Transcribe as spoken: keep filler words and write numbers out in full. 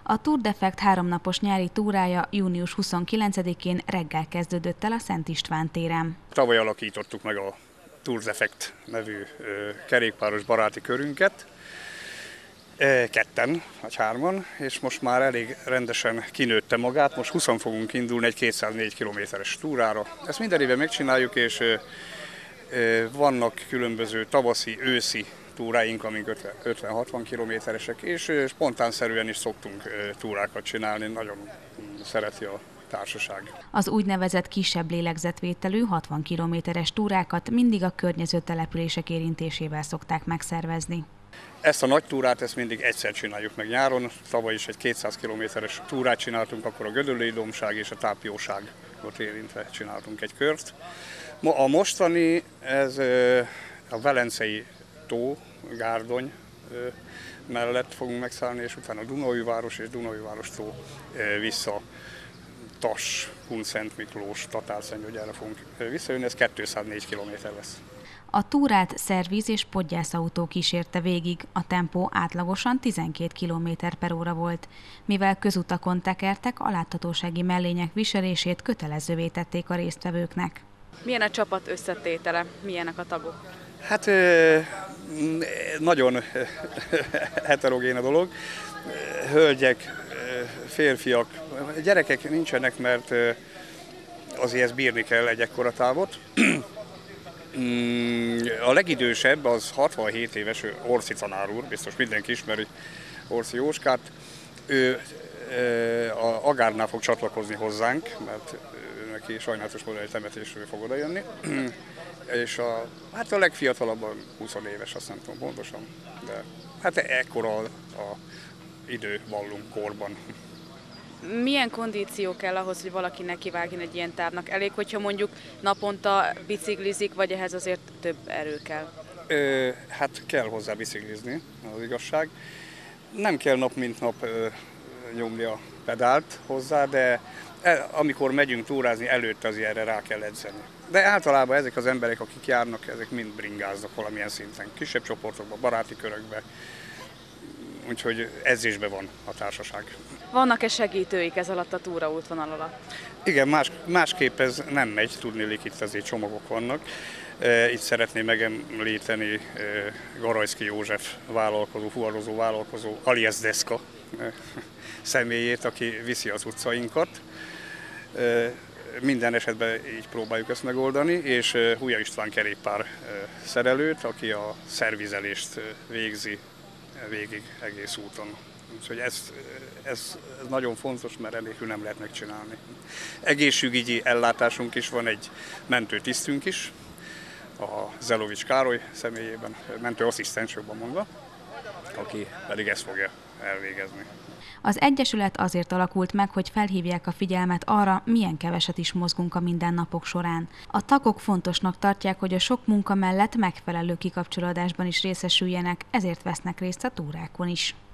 A Tour d'Effect háromnapos nyári túrája június huszonkilencedikén reggel kezdődött el a Szent István téren. Tavaly alakítottuk meg a Tour d'Effect nevű kerékpáros baráti körünket, ketten vagy hárman, és most már elég rendesen kinőtte magát. Most húszan fogunk indulni egy kétszáznégy kilométeres túrára. Ezt minden évben megcsináljuk, és vannak különböző tavaszi, őszi túráink, amik ötven-hatvan kilométeresek, és spontánszerűen is szoktunk túrákat csinálni, nagyon szereti a társaság. Az úgynevezett kisebb lélegzetvételű hatvan kilométeres túrákat mindig a környező települések érintésével szokták megszervezni. Ezt a nagy túrát ezt mindig egyszer csináljuk meg nyáron. Tavaly is egy kétszáz kilométeres túrát csináltunk, akkor a Gödöllői dombság és a Tápióságot érintve csináltunk egy kört. A mostani, ez a Velencei tó, Gárdony mellett fogunk megszállni, és utána a Dunaújváros és Dunaújváros tó vissza Tas, Kunszent Miklós, Tatárszentgyörgy, hogy erre fogunk visszajönni, ez kétszáznégy kilométer lesz. A túrát szerviz és podgyászautó kísérte végig, a tempó átlagosan tizenkét kilométer per óra volt. Mivel közutakon tekertek, a láthatósági mellények viselését kötelezővé tették a résztvevőknek. Milyen a csapat összetétele? Milyenek a tagok? Hát nagyon heterogén a dolog. Hölgyek, férfiak, gyerekek nincsenek, mert azért ezt bírni kell egy ekkora távot. A legidősebb az hatvanhét éves Orsi tanár úr, biztos mindenki ismeri Orsi Jóskát. Ő a Agárnál fog csatlakozni hozzánk, mert neki sajnálatos módon egy temetésről fog odajönni. És a, hát a legfiatalabb a húsz éves, azt nem tudom pontosan, de hát ekkora a, a idő vallunk korban. Milyen kondíció kell ahhoz, hogy valaki nekivágjon egy ilyen távnak? Elég, hogyha mondjuk naponta biciklizik, vagy ehhez azért több erő kell? Ö, hát kell hozzá biciklizni, az igazság. Nem kell nap mint nap ö, nyomni a pedált hozzá, de el, amikor megyünk túrázni, előtte azért erre rá kell edzeni. De általában ezek az emberek, akik járnak, ezek mind bringáznak valamilyen szinten, kisebb csoportokban, baráti körökben. Úgyhogy edzésben van a társaság. Vannak-e segítőik ez alatt a túraútvonal alatt? Igen, más, másképp ez nem megy, tudnélik, itt azért csomagok vannak. Itt szeretném megemlíteni Garajszki József vállalkozó, fuvarozó vállalkozó, alias Deszka személyét, aki viszi az utcainkat. Minden esetben így próbáljuk ezt megoldani, és Húja István kerékpár szerelőt, aki a szervizelést végzi végig egész úton. Úgyhogy ez, ez, ez nagyon fontos, mert enélkül nem lehet megcsinálni. Egészségügyi ellátásunk is van, egy mentőtisztünk is, a Zelovics Károly személyében, mentőasszisztens jobban mondva, aki pedig ezt fogja elvégezni. Az egyesület azért alakult meg, hogy felhívják a figyelmet arra, milyen keveset is mozgunk a mindennapok során. A tagok fontosnak tartják, hogy a sok munka mellett megfelelő kikapcsolódásban is részesüljenek, ezért vesznek részt a túrákon is.